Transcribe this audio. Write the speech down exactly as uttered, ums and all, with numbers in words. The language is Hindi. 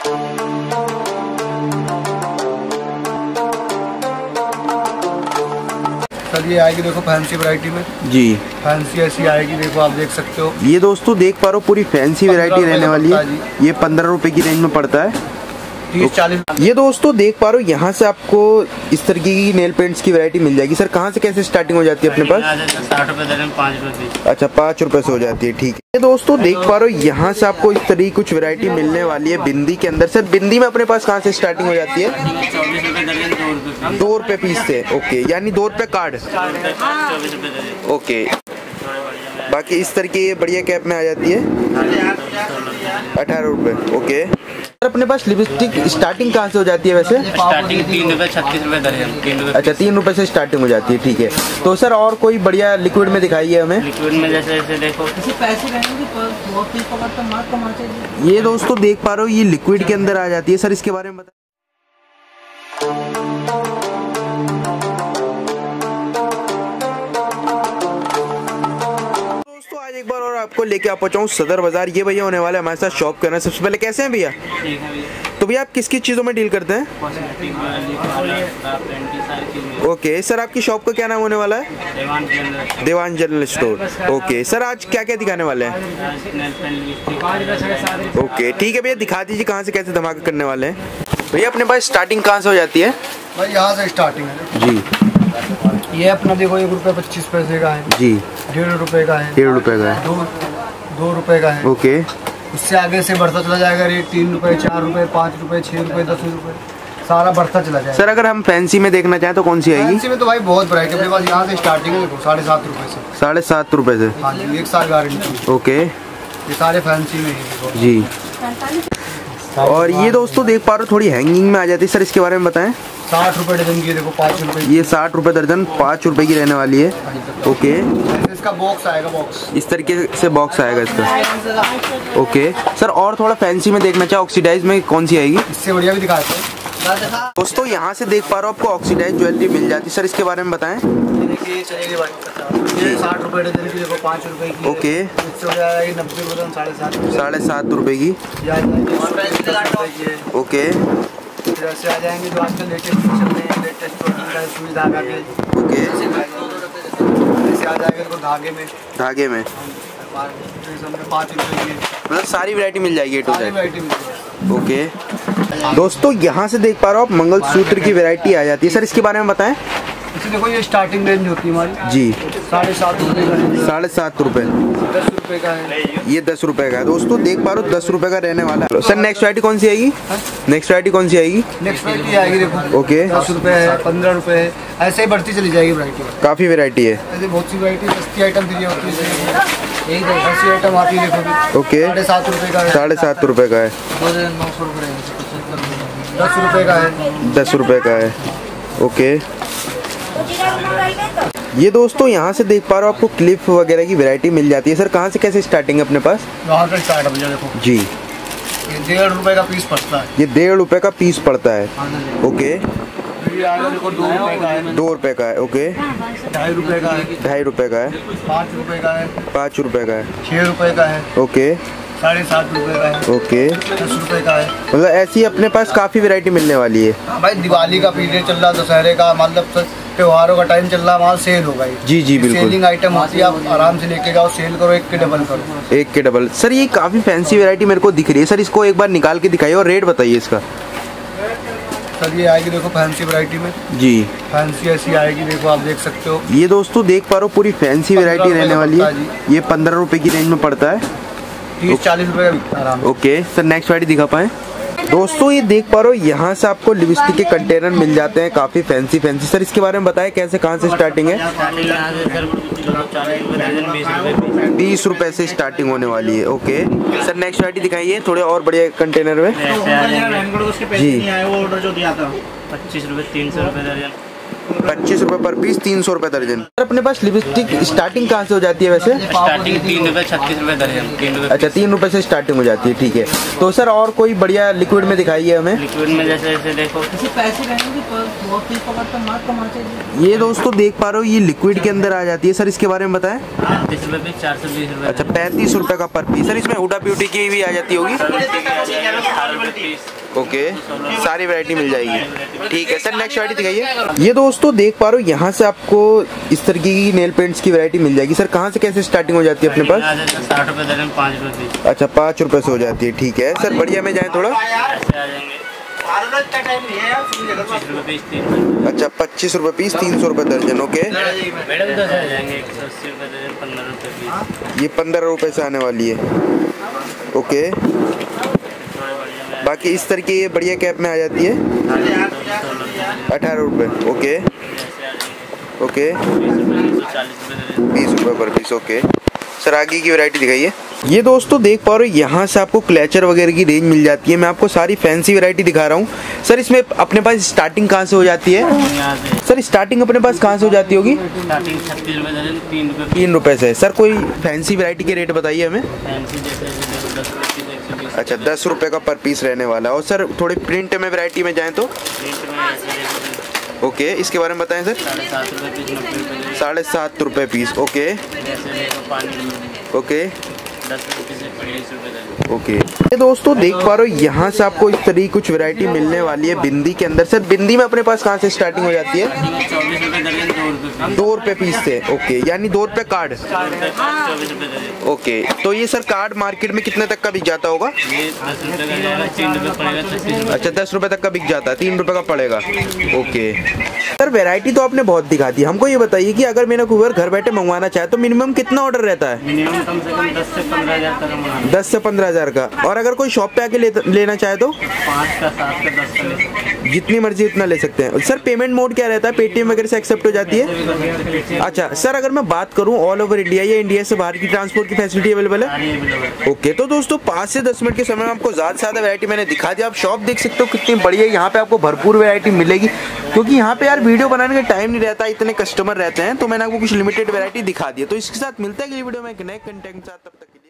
सर ये आएगी देखो फैंसी वैरायटी में जी, फैंसी ऐसी आएगी, देखो आप देख सकते हो। ये दोस्तों देख पा रहे हो पूरी फैंसी वैरायटी रहने वाली है। ये पंद्रह रुपए की रेंज में पड़ता है, तीस चालीस। ये दोस्तों देख पा रहे हो यहाँ से आपको इस तरीके की नेल पेंट्स की वैरायटी मिल जाएगी। सर कहाँ से कैसे स्टार्टिंग हो जाती है अपने पास? साठ रुपए दर्जन, पाँच रुपए। अच्छा, पाँच रुपए से हो जाती है, ठीक है। ये दोस्तों देख पा रहे हो यहाँ से आपको इस तरीके कुछ वैरायटी मिलने वाली है बिंदी के अंदर। सर बिंदी में अपने पास कहाँ से स्टार्टिंग हो जाती है? दो रुपए पीस से, ओके, यानी दो रुपए कार्ड, ओके। बाकी इस तरीके बढ़िया कैप में आ जाती है अठारह रुपए, ओके। सर अपने पास लिपस्टिक स्टार्टिंग कहाँ से हो जाती है वैसे? स्टार्टिंग तीन रुपए छत्तीस रुपए दर्जन। अच्छा, तीन रुपए से स्टार्टिंग हो जाती है, ठीक है। तो सर और कोई बढ़िया लिक्विड में दिखाइए हमें। लिक्विड में जैसे जैसे देखो, ये दोस्तों देख पा रहे हो ये लिक्विड के अंदर आ जाती है। सर इसके बारे में बता। एक बार और आपको लेके आ पहुंचाऊं सदर बाजार। ये भैया होने वाला है हमारे साथ शॉप करना। सबसे पहले कैसे हैं भैया? तो भैया आप किस किस चीज़ों में डील करते हैं? ओके सर, आपकी शॉप का क्या नाम होने वाला है? देवान जनरल स्टोर, ओके। सर आज क्या क्या दिखाने वाले हैं? ओके ठीक है भैया, दिखा दीजिए कहाँ से कैसे धमाका करने वाले हैं। भैया अपने पास स्टार्टिंग कहाँ से हो जाती है? भाई यहाँ से स्टार्टिंग है जी। ये अपना देखो एक रुपये पच्चीस पैसे का है जी, डेढ़ रुपए का है, डेढ़ रुपए का है, दो दो रुपए का है, ओके। उससे आगे से बढ़ता चला जाएगा रेट, तीन रुपए, चार रुपए, पाँच रुपए, छः रुपए, दस रुपए, सारा बढ़ता चला जाएगा। सर अगर हम फैंसी में देखना चाहें तो कौन सी आएगी? फैंसी में तो भाई बहुत वैरायटी है अपने पास। यहाँ से स्टार्टिंग है देखो साढ़े सात रुपए से। साढ़े सात रुपए से, हाँ जी, एक साल गारंटी, ओके। ये सारे फैंसी में ही जी। और ये दोस्तों देख पा रहे हो थोड़ी हैंगिंग में आ जाती है। सर इसके बारे में बताएं। साठ रुपए दर्जन की देखो, पाँच रुपए। ये साठ रुपए दर्जन, पाँच रुपए की रहने वाली है, ओके। इसका बॉक्स आएगा, बॉक्स इस तरीके से बॉक्स आएगा इसका, ओके। सर और थोड़ा फैंसी में देखना चाहे ऑक्सीडाइज में कौन सी आएगी? इससे बढ़िया भी दिखाते हैं दोस्तों। यहाँ से देख पा रहे हो आपको ऑक्सीडाइज ज्वेलरी मिल जाती है। सर इसके बारे में बताएं। देखिए चलेगी ये साठ रुपए दर्जन की देखो, पाँच रुपए की, ओके। इससे हो जाएगी नब्बे दर्जन, साढ़े सात साढ़े सात रुपए की, ओके। जैसे आ जाएंगे जो आजकल लेटेस्ट चल रहे हैं, लेटेस्ट सुई धागा के, ओके। जैसे आ जाएगा तो धागे में, धागे में पाँच रुपए की, मतलब सारी वैरायटी मिल जाएगी, टू ओके। दोस्तों यहाँ से देख पा रहे हो आप मंगलसूत्र की वैरायटी आ जाती है। सर इसके बारे में बताएं। देखो ये स्टार्टिंग रेंज होती है हमारी जी, साढ़े सात रुपए का, साढ़े सात रुपए, दस रुपए का है, ये दस रुपए का है। दोस्तों देख पा रहे हो दस रुपए का रहने वाला है। सर नेक्स्ट वैरायटी कौन सी आएगी? नेक्स्ट वैरायटी कौन सी आएगी? नेक्स्ट वैरायटी आएगी देखो, ओके। दस रुपए है, पंद्रह रुपए है, ऐसे ही बढ़ती चली जाएगी वैरायटी। काफी वैरायटी है, ऐसे बहुत सी वैरायटी, सस्ती आइटम दी होती है, यही ऐसी आइटम आती है देखो, ओके। साढ़े सात रुपए का है, साढ़े सात रुपए का है, नौ सौ रुपए, दस रुपए का है, दस रुपए का है, ओके। ये दोस्तों यहाँ से देख पा रहे हो आपको क्लिप वगैरह की वैरायटी मिल जाती है। सर कहाँ से कैसे स्टार्टिंग है अपने पास? वहाँ से स्टार्ट है देखो जी। ये डेढ़ रुपए का पीस पड़ता है, ये डेढ़ रुपए का पीस पड़ता है, ओके। देखो दो रुपए का है, दो रुपए का है, ओके। ढाई रुपए का है, ढाई रुपए का है, पाँच रुपए का है, पाँच रुपए का है, छः रुपए का है, ओके। साढ़े सात रुपए का है, ओके। दस रुपए का है। मतलब ऐसी अपने पास काफी वैरायटी मिलने वाली है। भाई दिवाली का पीरियड चल रहा है, दशहरे का, मतलब त्योहारों का टाइम चल रहा है, माल सेल होगा। जी जी बिल्कुल, सेलिंग आइटम होती है, आप आराम से लेके जाओ, सेल करो, एक के डबल करो, एक के डबल। सर ये काफी फैंसी वैरायटी मेरे को दिख रही है। सर इसको एक बार निकाल के दिखाइए और रेट बताइए इसका। सर ये आएगी देखो फैंसी वैरायटी में जी, फैंसी ऐसी आएगी, देखो आप देख सकते हो। ये दोस्तों देख पा रहे हो पूरी फैंसी वैरायटी रहने वाली है। ये पंद्रह रुपए की रेंज में पड़ता है, तीस चालीस रुपए का आराम। ओके सर नेक्स्ट वैरायटी दिखा पाए। दोस्तों ये देख पा रहे हो यहाँ से आपको लिपस्टिक के कंटेनर मिल जाते हैं, काफी फैंसी फैंसी। सर इसके बारे में बताएं कैसे, कहाँ से स्टार्टिंग है? बीस रुपए से स्टार्टिंग होने वाली है, ओके। सर नेक्स्ट वैरायटी दिखाइए थोड़े और बढ़िया कंटेनर में जी। ऑर्डर जो दिया था पच्चीस रुपए, तीन सौ रुपए दर्जन, पच्चीस रुपए पर पीस, तीन सौ रुपए दर्जन। सर अपने पास लिपस्टिक स्टार्टिंग कहाँ से हो जाती है वैसे? स्टार्टिंग तीन रुपए छत्तीस रुपए दर्जन। तीन रुपए अच्छा, तीन रुपए से स्टार्टिंग हो जाती है, ठीक है। तो सर और कोई बढ़िया लिक्विड में दिखाइए हमें। लिक्विड में जैसे जैसे देखो ये दोस्तों देख पा रहे हो ये लिक्विड के अंदर आ जाती है। सर इसके बारे में बताएं। तीस रुपए पीस, चार सौ बीस रुपए। अच्छा, पैंतीस रुपए का पर पीस। सर इसमें हुडा ब्यूटी की भी आ जाती होगी? ओके, सारी वैरायटी मिल जाएगी, ठीक है। सर नेक्स्ट वैरायटी दिखाइए। ये दोस्तों देख पा रहे हो यहाँ से आपको इस तरीके की नेल पेंट्स की वैरायटी मिल जाएगी। सर कहाँ से कैसे स्टार्टिंग हो जाती है अपने पास? साठ रुपए दर्जन, पाँच रुपए पीस। अच्छा, पाँच रुपए से हो जाती है, ठीक है। सर बढ़िया में जाए थोड़ा। अच्छा, पच्चीस रुपए पीस, तीन सौ रुपए दर्जन। ओके मैडम दस आ जाएंगे, एक सौ अस्सी रुपए दर्जन, पंद्रह रुपए पीस। ये पंद्रह रुपए से आने वाली है। ओके, बाकी इस तरीके ये बढ़िया कैप में आ जाती है अठारह रुपए। ओके ओके, बीस रुपए पर पीस। ओके सर आगे की वैरायटी दिखाइए। ये दोस्तों देख पा रहे हो यहाँ से आपको क्लचर वगैरह की रेंज मिल जाती है। मैं आपको सारी फैंसी वैरायटी दिखा रहा हूँ। सर इसमें अपने पास स्टार्टिंग कहाँ से हो जाती है? सर स्टार्टिंग अपने पास कहाँ से हो जाती होगी? स्टार्टिंग छत्तीस रुपए दर्जन, तीन रुपए तीन रुपए से। सर कोई फैंसी वैरायटी के रेट बताइए हमें। फैंसी जैसे जैसे दस रुपए पीस, एक सौ बीस। अच्छा, दस रुपए का पर पीस रहने वाला है। और सर थोड़े प्रिंट में वैरायटी में जाएँ तो? प्रिंट में ऐसे देखो। ओके, इसके बारे में बताएं सर। साढ़े सात रुपए पीस, नब्बे रुपए। साढ़े सात रुपए पीस। ओके जैसे देखो पानी में ओके दस रुपए से बीस रुपए दर्जन। ओके ये दोस्तों देख पा रहे हो यहाँ से आपको इस तरीके कुछ वैरायटी मिलने वाली है बिंदी के अंदर। सर बिंदी में अपने पास कहाँ से स्टार्टिंग हो जाती है? चौबीस रुपए दर्जन, दो रुपए। दो रुपए पीस से। ओके, यानी दो रुपए कार्ड। चौबीस रुपए दर्जन। ओके, तो ये सर कार्ड मार्केट में कितने तक का बिक जाता होगा? ये दस रुपए का जाएगा, तीन रुपए पड़ेगा, छत्तीस रुपए। अच्छा, दस रुपए तक का बिक जाता है, तीन रुपए का पड़ेगा। ओके सर वैरायटी तो आपने बहुत दिखा दी। हमको ये बताइए कि अगर मेरा कुकर घर बैठे मंगवाना चाहे तो मिनिमम कितना ऑर्डर रहता है? मिनिमम कम से कम दस से पंद्रह हजार तक। दस से पंद्रह हजार का। और अगर कोई शॉप पे आके ले, लेना चाहे तो? पाँच का, सात का, दस का ले सकते हैं। जितनी मर्जी उतना ले सकते हैं। सर पेमेंट मोड क्या रहता है? पेटीएम वगैरह से एक्सेप्ट हो जाती है? अच्छा सर, अगर मैं बात करूं ऑल ओवर इंडिया या इंडिया से बाहर की ट्रांसपोर्ट की फैसिलिटी अवेलेबल है? ओके, तो दोस्तों पाँच से दस मिनट के समय में आपको ज़्यादा से ज़्यादा वैरायटी मैंने दिखा दिया। आप शॉप देख सकते हो कितनी बड़ी है। यहाँ पे आपको भरपूर वैरायटी मिलेगी क्योंकि यहाँ पे यार वीडियो बनाने का टाइम नहीं रहता, इतने कस्टमर रहते हैं, तो मैंने आपको कुछ लिमिटेड वैरायटी दिखा दी है। तो इसके साथ मिलता है अगली वीडियो में एक नए कंटेंट के साथ। तब तक